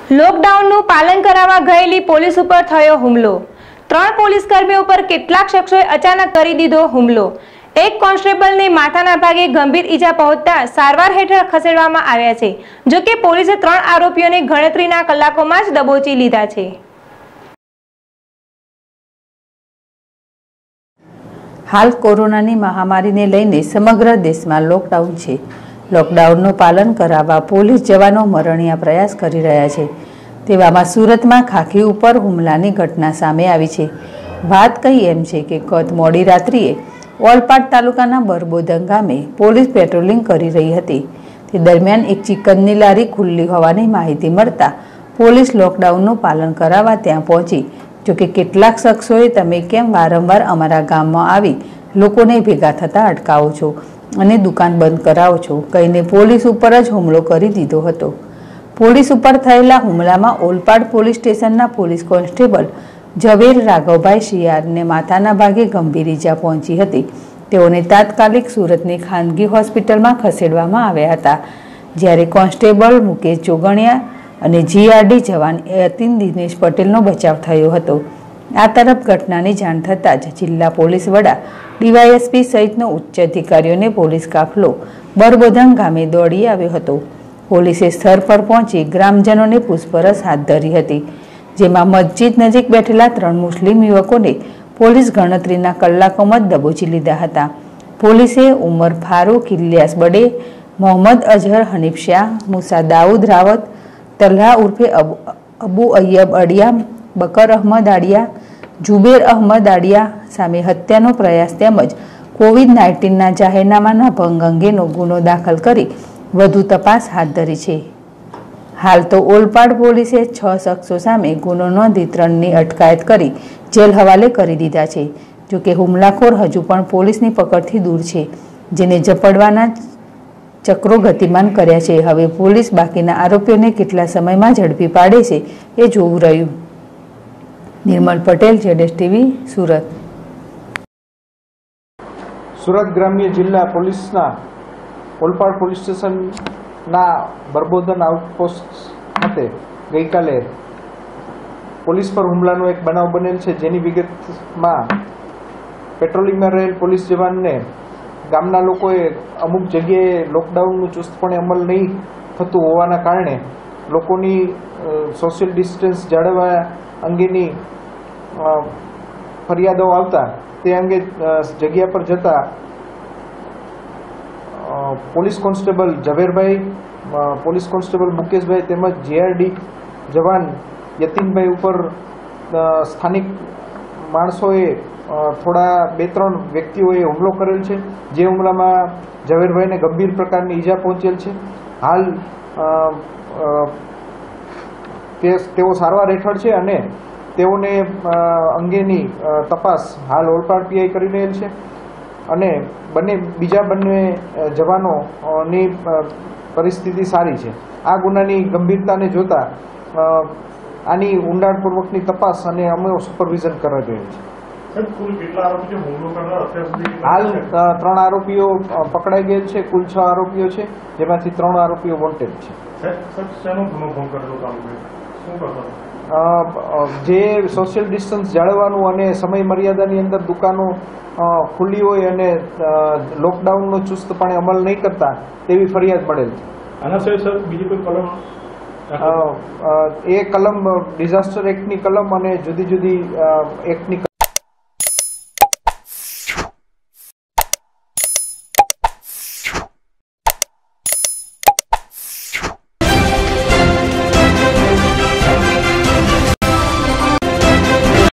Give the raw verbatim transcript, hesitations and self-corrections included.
લોકડાઉનનું પાલન કરાવવા ગયેલી પોલીસ ઉપર થયો હુમલો। ત્રણ પોલીસ કર્મીઓ પર કેટલાક શખ્સોએ અચાનક કરી દીધો હુમલો। એક કોન્સ્ટેબલને માથાના ભાગે ગંભીર ઈજા પહોંચતા સારવાર હેઠળ ખસેડવામાં આવ્યા છે। જો કે પોલીસે ત્રણ આરોપીઓને ગણતરીના કલાકોમાં જ દબોચી લીધા છે। હાલ કોરોનાની મહામારીને લઈને સમગ્ર દેશમાં લોકડાઉન છે। લોકડાઉનનું પાલન કરાવવા પોલીસ જવાનો મરણિયા પ્રયાસ કરી રહ્યા છે। તેવામાં સુરતમાં ખાખી ઉપર હુમલાની ઘટના સામે આવી છે। વાત કઈ એમ છે કે ગત મોડી રાત્રિએ ઓલપાડ તાલુકાના બરબોધન ગામે પોલીસ પેટ્રોલિંગ કરી રહી હતી। તે દરમિયાન એક ચિકનની લારી ખુલ્લી હોવાની માહિતી મળતા પોલીસ લોકડાઉનનું પાલન કરાવવા ત્યાં પહોંચી। જોકે કેટલાક શખ્સોએ તમે કેમ વારંવાર અમારા ગામમાં આવી લોકોને ભેગા થતા અટકાવો છો અને દુકાન બંધ કરાવો છો કહીને પોલીસ ઉપર જ હુમલો કરી દીધો હતો। પોલીસ ઉપર થયેલા હુમલામાં ઓલપાડ પોલીસ સ્ટેશનના પોલીસ કોન્સ્ટેબલ ઝવેર રાઘવભાઈ શિયારને માથાના ભાગે ગંભીર ઈજા પહોંચી હતી। તેઓને તાત્કાલિક સુરતની ખાનગી હોસ્પિટલમાં ખસેડવામાં આવ્યા હતા, જ્યારે કોન્સ્ટેબલ મુકેશ જોગણિયા અને જીઆરડી જવાન યતીન દિનેશ પટેલનો બચાવ થયો હતો। આ તરફ ઘટનાની જાણ થતાં જ જિલ્લા પોલીસ વડા ડીવાયએસપી સહિતનો ઉચ્ચ અધિકારીઓને પોલીસ કાફલો બરબોધન ગામે દોડી આવ્યો હતો। પોલીસે સ્થળ પર પહોંચી ગ્રામજનોને પૂછપરછ હાથ ધરી હતી, જેમાં મસ્જિદ નજીક બેઠેલા ત્રણ મુસ્લિમ યુવકોને પોલીસ ગણતરીના કલાકોમાં જ દબોચી લીધા હતા। પોલીસે ઉમર ફારૂક ઇલિયાસ બડે, મોહમ્મદ અઝહર હનીફ શાહ, મુસા દાઉદ રાવત, તલ્હા ઉર્ફે અબુ અય્યબ અડિયા, બકર અહમદ આડિયા, જુબેર અહમદ આડિયા સામે હત્યાનો પ્રયાસ તેમજ કોવિડ નાઇન્ટીનના જાહેરનામાના ભંગ અંગેનો ગુનો દાખલ કરી વધુ તપાસ હાથ ધરી છે। હાલ તો ઓલપાડ પોલીસે છ શખ્સો સામે ગુનો નોંધી ત્રણની અટકાયત કરી જેલ હવાલે કરી દીધા છે। જોકે હુમલાખોર હજુ પણ પોલીસની પકડથી દૂર છે, જેને ઝપડવાના ચક્રો ગતિમાન કર્યા છે। હવે પોલીસ બાકીના આરોપીઓને કેટલા સમયમાં ઝડપી પાડે છે એ જોવું રહ્યું। નિર્મલ પટેલ, જેડેશ ટીવી, સુરત। સુરત ગ્રામ્ય જિલ્લા પોલીસના ઓલપાડ પોલીસ સ્ટેશનના બરબોધન આઉટપોસ્ટ ખાતે ગઈકાલે પોલીસ પર હુમલાનો એક બનાવ બનેલ છે, જેની વિગતમાં પેટ્રોલિંગમાં રહેલ પોલીસ જવાનને ગામના લોકોએ અમુક જગ્યાએ લોકડાઉનનું ચુસ્તપણે અમલ નહીં થતું હોવાના કારણે લોકોની સોશિયલ ડિસ્ટન્સ જાળવવા અંગેની ફરિયાદો આવતા તે અંગે જગ્યા પર જતા police constable Zaverbhai, police constable Mukeshbhai તેમજ જીઆરડી જવાન યતીનભાઈ ઉપર સ્થાનિક માણસોએ થોડા બે ત્રણ વ્યક્તિઓએ હુમલો કરેલ છે, જે હુમલામાં ઝવેરભાઈને ગંભીર પ્રકારની ઈજા પહોંચેલ છે। હાલ તેઓ સારવાર હેઠળ છે અને તેઓને અંગેની તપાસ હાલ ઓલપાડ પીઆઈ કરી રહેલ છે અને બંને બીજા બંને જવાનોની પરિસ્થિતિ સારી છે। આ ગુનાની ગંભીરતાને જોતા આની ઊંડાણપૂર્વકની તપાસ અને અમે સુપરવિઝન કરી રહ્યા છીએ। હાલ ત્રણ આરોપીઓ પકડાઈ ગયેલ છે, કુલ છ આરોપીઓ છે, જેમાંથી ત્રણ આરોપીઓ વોન્ટેડ છે। જે સોશિયલ ડિસ્ટન્સ જાળવવાનું અને સમય મર્યાદાની અંદર દુકાનો ખુલ્લી હોય અને લોકડાઉનનો ચુસ્તપણે અમલ નહીં કરતા તેવી ફરિયાદ મળેલ છે। આના સિવાય સર બીજી કોઈ કલમ? એ કલમ ડિઝાસ્ટર એક્ટની કલમ અને જુદી જુદી એક્ટની